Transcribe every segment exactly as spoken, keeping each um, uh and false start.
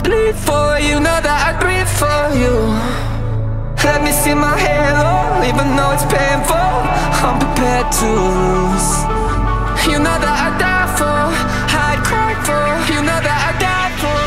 bleed for you, know that I breathe for you. Let me see my halo, even though it's painful. I'm prepared to lose. You know that I die for, I'd cry for. You know that I die for.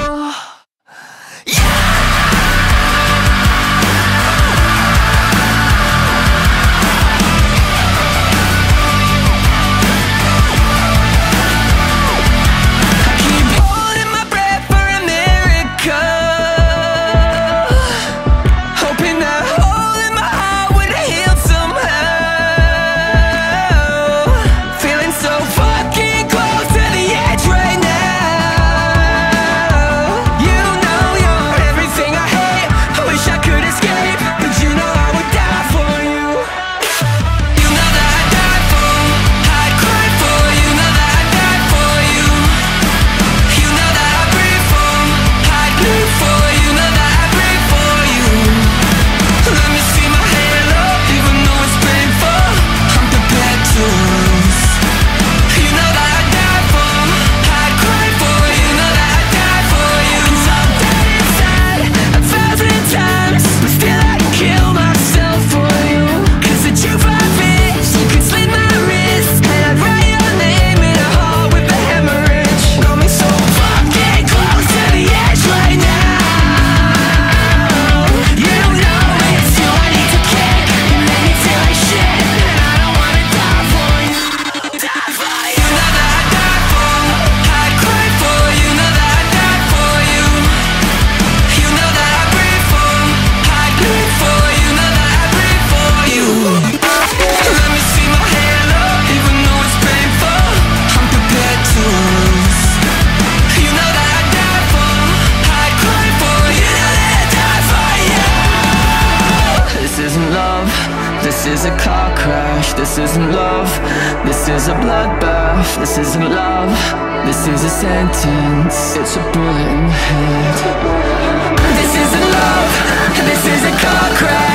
This is a car crash, this isn't love. This is a bloodbath, this isn't love. This is a sentence, it's a bullet in the head. This isn't love, this is a car crash.